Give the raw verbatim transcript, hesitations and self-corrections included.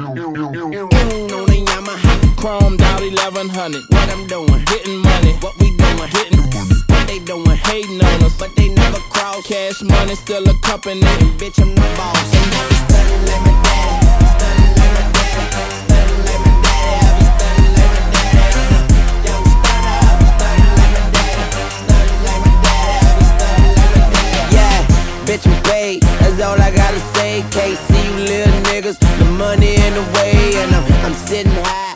On the Yamaha, chromed out eleven hundred. What I'm doing? Getting money. What we doing? Getting what they doing? Hating on us, but they never cross. Cash money still a company, and bitch I'm the boss. And I be stuntin' like my daddy, stuntin' like my daddy, stuntin' like my daddy. I be stuntin' like my daddy. Young stunner, I be stuntin' like my daddy, stuntin' like my daddy. I be stuntin' like my daddy. Yeah, bitch I'm paid. That's all I gotta say. Can't see you little niggas. The money in the way, and I'm, I'm sitting high.